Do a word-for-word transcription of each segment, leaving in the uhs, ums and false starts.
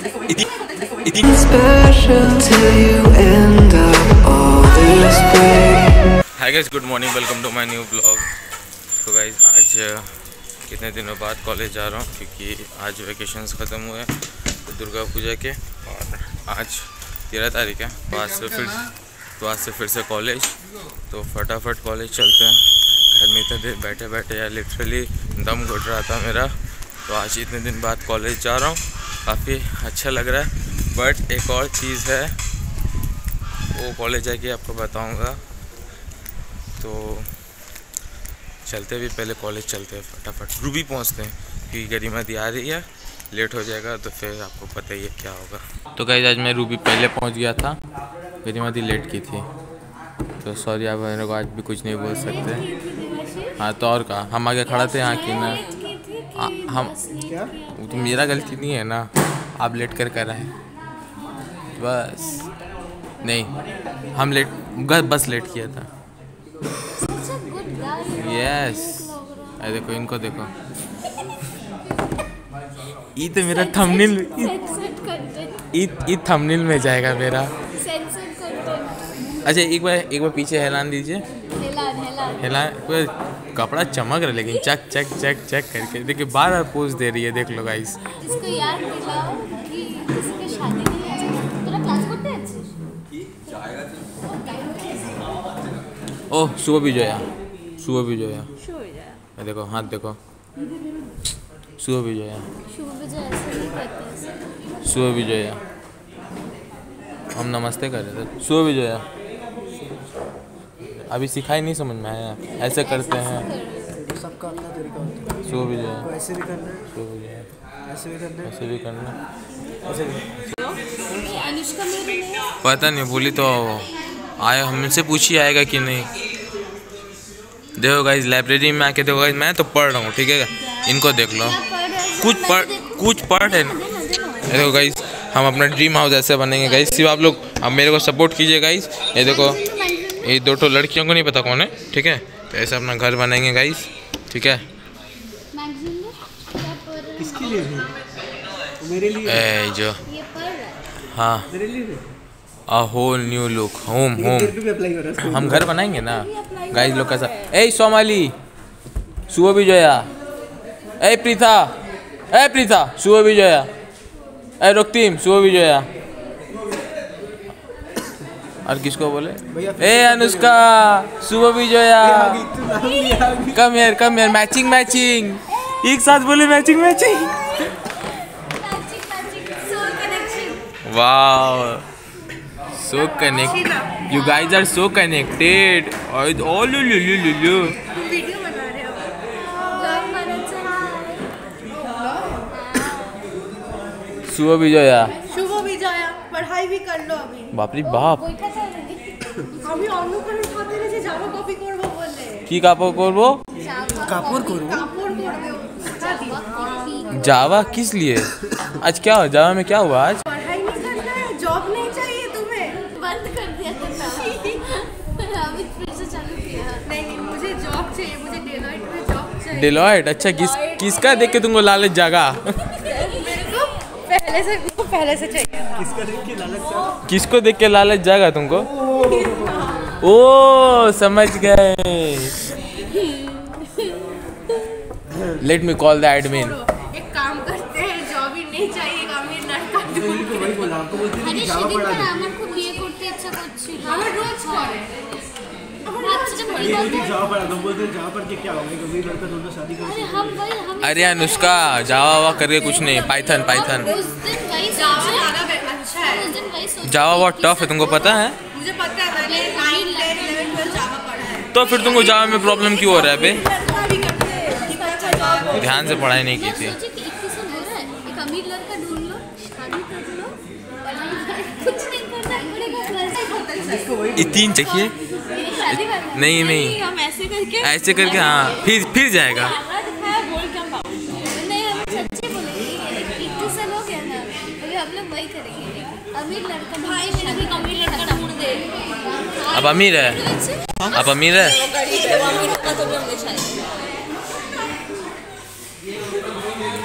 Hi guys, good morning, welcome to my new blog. तो guys आज कितने दिनों बाद कॉलेज जा रहा हूँ क्योंकि आज वैकेशंस ख़त्म हुए तो दुर्गा पूजा के, और आज तेरह तारीख है। तो आज से फिर तो आज से फिर से कॉलेज, तो फटाफट कॉलेज चलते हैं। घर में इतने देर बैठे बैठे यार लिटरली दम घुट रहा था मेरा। तो आज इतने दिन बाद कॉलेज जा रहा हूँ, काफ़ी अच्छा लग रहा है। बट एक और चीज़ है, वो कॉलेज जाके आपको बताऊँगा। तो चलते भी पहले कॉलेज चलते हैं, फटाफट रूबी पहुंचते हैं क्योंकि गरिमा दी आ रही है, लेट हो जाएगा तो फिर आपको पता ही है क्या होगा। तो गाइस आज मैं रूबी पहले पहुंच गया था, गरिमा दी लेट की थी, तो सॉरी आप मेरे को आज भी कुछ नहीं बोल सकते। हाँ तो और कहा, हम आगे खड़ा थे यहाँ की ना आ, हम क्या तो मेरा गलती नहीं है ना, आप लेट कर कर रहे हैं बस। नहीं हम लेट बस लेट किया था। यस अरे देखो इनको देखो, ये तो मेरा थंबनेल ये थंबनेल में जाएगा मेरा। अच्छा एक बार एक बार पीछे हिलान दीजिए, हिलान कपड़ा चमक रहा है लेकिन चक चक चक चक करके देखिए, बार बार पोज दे रही है, देख लो गाइस। इसको याद दिलाओ कि किसी की शादी नहीं है। तेरा क्लास करते हैं ओह सुबह भी जो है, सुबह भी जो है, देखो हाथ देखो, सुबह भी जो है, सुबह भी जो है, हम नमस्ते कर रहे थे, सुबह भी जो है, अभी सिखाई नहीं समझ में आया, ऐसे करते हैं सबका अपना तरीका होता है। सुबह भी जो है, ऐसे भी करना है, सुबह भी जो है, ऐसे भी करना है, ऐसे भी करना, ऐसे भी। अनुष्का मेरे लिए पता नहीं बोली तो आया, हमसे पूछी आएगा कि नहीं। देखो गाइस लाइब्रेरी में आके देखो गाइस, मैं तो पढ़ रहा हूँ ठीक है, इनको देख लो कुछ पढ़ कुछ पढ़ है ना। देखो गाइस हम अपना ड्रीम हाउस ऐसे बनेंगे गाइस, सिर्फ आप लोग अब मेरे को सपोर्ट कीजिए गाइस। ये देखो ये दो ठो लड़कियों को नहीं पता कौन है ठीक है, तो ऐसे अपना घर बनाएंगे गाइस ठीक है। किसके लिए है? मेरे लिए ए जो ये पढ़ रहा है। हाँ मेरे लिए a whole new look home home हम घर बनाएंगे ना गाइस लोग कैसा। ए सोमाली सुबह भी जोया, ए प्रीथा ए प्रीथा सुबह भी जोया, ए रोक्तिम सुबह भी जोया, और किसको बोले ए अनुष्का सुबह भी जोया, कम यार कम यार, मैचिंग मैचिंग एक साथ बोले, matching matching wow so connect, you guys are so connected, all lu lu lu lu lu। Video बना रहे हो, ब्लॉग बनाना है। सुबह भी जोया, शुभ भी जाया, पढ़ाई भी कर लो अभी। बाप रे बाप, আমি অনুকরণ সাথে যে জামা কপি করব বলে কি কাপড় করবো, कापुर करो, কাপড় করবে। जावा किस लिए आज, क्या हुआ जावा में क्या हुआ आज? पढ़ाई नहीं करना है, जॉब नहीं चाहिए तुम्हें। बंद कर दिया था अभी फिर से चालू किया। नहीं मुझे जॉब चाहिए, मुझे डेलॉइट में जॉब चाहिए। डेलॉइट? अच्छा किस किसका देख के तुमको लालच जागा? मेरे को पहले से को पहले से चाहिए। किसका देख के लालच जागा? किसको देख के लालच जागा तुमको? ओ समझ गए, let me call the admin. एक काम करते हैं, जॉब ही नहीं चाहिए, अमीर लड़का ढूंढ तो वही बोला आपको, बोलते हैं আরে कि जावा সেদিন पढ़ा তো दे। আমার খুব বিয়ে করতে ইচ্ছা করছিল। আমার রোজ করে। আচ্ছা ये बड़ी नहीं कि बात है। जावा पढ़ा दो, बोलते हैं जावा पढ़ के क्या होगा, एक अमीर लड़का ढूंढना शादी करो। अरे हम वही हम अरे अनुष्का जावा वावा करके कुछ नहीं, पाइथन पाइथन उस दिन वही जावा सोचा, ज़्यादा अच्छा है। उस दिन वही सोचा जावा बहुत टफ है, तुमको पता है? मुझे पता है, मैंने nine ten eleven twelve Java पढ़ा है। तो फिर तुमको जावा में प्रॉब्लम क्यों हो रहा है बे? लड़का भी करते हैं, कितना अच्छा जॉब हो। ध्यान से पढ़ाई नहीं की मैं थी। सोची कि इक्कीस हो रहा है, एक अमीर लड़का ढूंढ लो, शादी कर लो, पढ़ाई कुछ नहीं करना पड़ेगा, वैसे बहुत अच्छा है। ये तीन चाहिए? शादी करना है। नहीं नहीं हम ऐसे करके ऐसे करके, हाँ फिर फिर जाएगा। दिखाया, बोल क्या पाऊँ। नहीं हम सच्ची बोलेंगे, इक्कीस साल हो गया ना, अभी हम लोग वही करेंगे, अमीर लड़का भाई मेरा भी अमीर लड़का ढूंढ दे। अब अमीर है, अब अमीर है।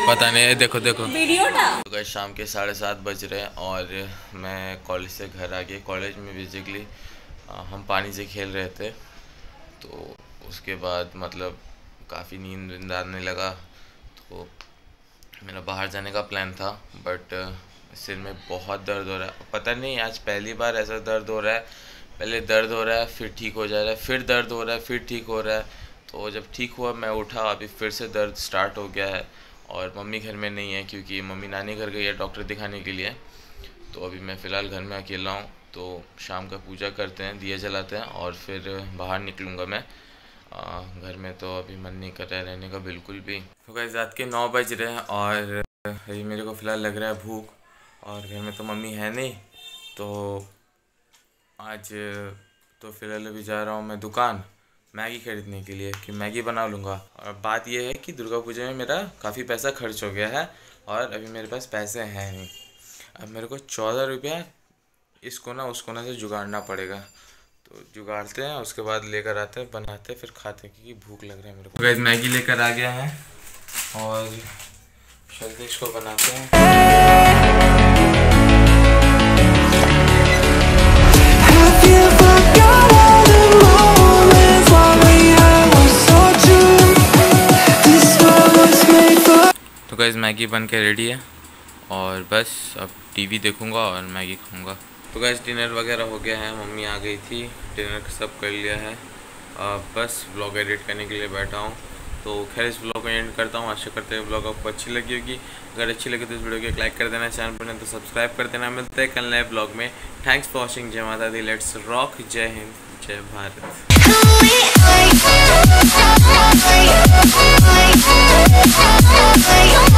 पता नहीं, देखो देखो वीडियोटा। तो गाइस शाम के साढ़े सात बज रहे हैं और मैं कॉलेज से घर आ गया। कॉलेज में बेसिकली हम पानी से खेल रहे थे, तो उसके बाद मतलब काफ़ी नींद वींद आने लगा, तो मेरा बाहर जाने का प्लान था, बट सिर में बहुत दर्द हो रहा है। पता नहीं आज पहली बार ऐसा दर्द हो रहा है, पहले दर्द हो रहा है फिर ठीक हो जा रहा है, फिर दर्द हो रहा है फिर ठीक हो रहा है। तो जब ठीक हुआ मैं उठा, अभी फिर से दर्द स्टार्ट हो गया है। और मम्मी घर में नहीं है क्योंकि मम्मी नानी घर गई है डॉक्टर दिखाने के लिए। तो अभी मैं फ़िलहाल घर में अकेला हूँ, तो शाम का पूजा करते हैं, दिया जलाते हैं और फिर बाहर निकलूँगा मैं। आ, घर में तो अभी मन नहीं कर रहा है रहने का बिल्कुल भी। तो गाइस रात के नौ बज रहे हैं और अभी मेरे को फ़िलहाल लग रहा है भूख, और घर में तो मम्मी है नहीं। तो आज तो फ़िलहाल अभी जा रहा हूँ मैं दुकान मैगी ख़रीदने के लिए कि मैगी बना लूँगा। और बात यह है कि दुर्गा पूजा में मेरा काफ़ी पैसा खर्च हो गया है और अभी मेरे पास पैसे हैं नहीं। अब मेरे को चौदह रुपया इस कोना उस कोना से जुगाड़ना पड़ेगा, तो जुगाड़ते हैं, उसके बाद लेकर आते हैं, बनाते हैं, फिर खाते हैं क्योंकि भूख लग रहा है मेरे को। गाइस मैगी लेकर आ गया है और जल्दी इसको बनाते हैं। तो गाइस मैगी बन के रेडी है और बस अब टीवी देखूंगा और मैगी खाऊंगा। तो गाइस डिनर वगैरह हो गया है, मम्मी आ गई थी, डिनर सब कर लिया है, अब बस व्लॉग एडिट करने के लिए बैठा हूँ। तो खैर इस व्लॉग को एंड करता हूँ, आशा करते हैं व्लॉग आपको अच्छी लगी होगी। अगर अच्छी लगी तो इस वीडियो को एक लाइक कर देना, चैनल पर नहीं तो सब्सक्राइब कर देना। मिलते हैं कल नए ब्लॉग में। Thanks for watching. जय माता दी, लेट्स रॉक, जय हिंद, जय भारत।